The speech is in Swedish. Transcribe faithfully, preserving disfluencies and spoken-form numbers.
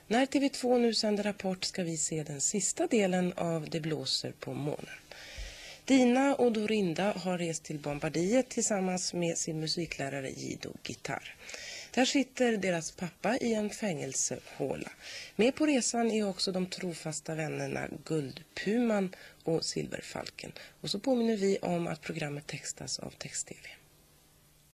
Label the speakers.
Speaker 1: När T V två nu sänder Rapport ska vi se den sista delen av Det blåser på månen. Dina och Dorinda har rest till Bombardiet tillsammans med sin musiklärare Gido Gitarr. Där sitter deras pappa i en fängelsehåla. Med på resan är också de trofasta vännerna Guldpuman och Silverfalken. Och så påminner vi om att programmet textas av Text-T V.